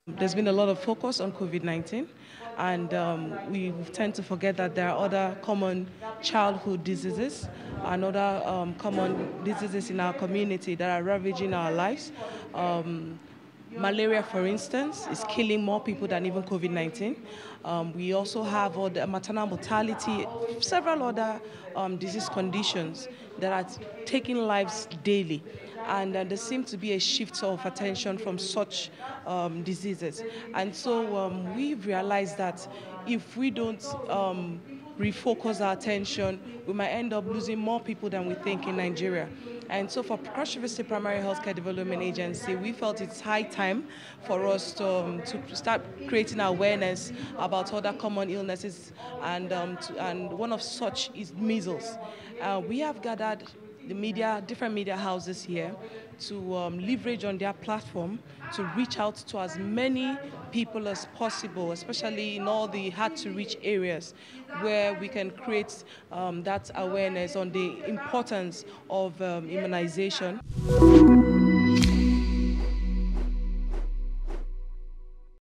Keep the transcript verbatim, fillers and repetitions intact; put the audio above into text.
There's been a lot of focus on COVID nineteen, and um, we tend to forget that there are other common childhood diseases and other um, common diseases in our community that are ravaging our lives. Um, Malaria, for instance, is killing more people than even COVID nineteen. Um, we also have all the maternal mortality, several other um, disease conditions that are taking lives daily. And uh, there seems to be a shift of attention from such um, diseases. And so um, we've realized that if we don't um, refocus our attention, we might end up losing more people than we think in Nigeria. And so for Cross River State Primary Healthcare Development Agency, we felt it's high time for us to, um, to start creating awareness about other common illnesses, and, um, to, and one of such is measles. Uh, we have gathered the media, different media houses here to um, leverage on their platform to reach out to as many people as possible, especially in all the hard-to-reach areas where we can create um, that awareness on the importance of um, immunization.